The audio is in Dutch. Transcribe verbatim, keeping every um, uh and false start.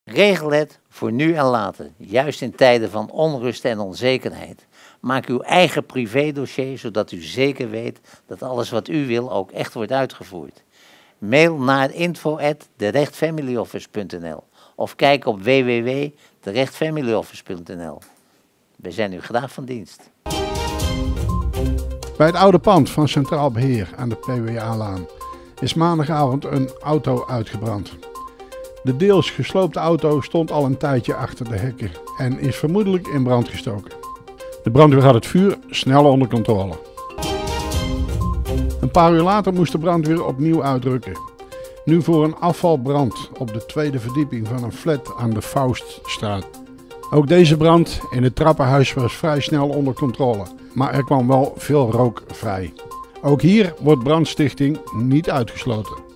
Regel het voor nu en later, juist in tijden van onrust en onzekerheid. Maak uw eigen privédossier, zodat u zeker weet dat alles wat u wil ook echt wordt uitgevoerd. Mail naar info at de recht family office punt n l of kijk op w w w punt de recht family office punt n l. We zijn u graag van dienst. Bij het oude pand van Centraal Beheer aan de P W A-laan is maandagavond een auto uitgebrand. De deels gesloopte auto stond al een tijdje achter de hekken en is vermoedelijk in brand gestoken. De brandweer had het vuur snel onder controle. Een paar uur later moest de brandweer opnieuw uitrukken. Nu voor een afvalbrand op de tweede verdieping van een flat aan de Fauststraat. Ook deze brand in het trappenhuis was vrij snel onder controle, maar er kwam wel veel rook vrij. Ook hier wordt brandstichting niet uitgesloten.